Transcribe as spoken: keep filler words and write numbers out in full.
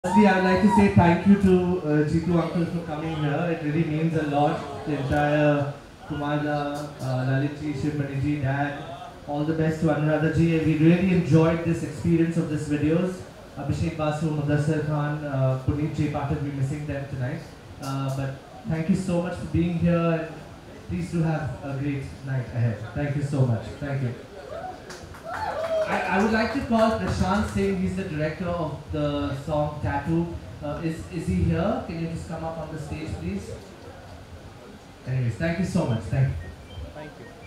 Firstly, I would like to say thank you to uh, Jitu uncle for coming here. It really means a lot. The entire Kumada, uh, Lalitji, Shivmaniji, Dad, all the best to Anuradha ji. We really enjoyed this experience of this videos. Abhishek Basu, Mudassar Khan, uh, Puneet J. Pathak, we're missing them tonight. Uh, but thank you so much for being here. And please do have a great night ahead. Thank you so much. Thank you. I, I would like to call Prashant Singh. He's the director of the song Tattoo. Uh, is, is he here? Can you just come up on the stage, please? Anyways, thank you so much. Thank you. Thank you.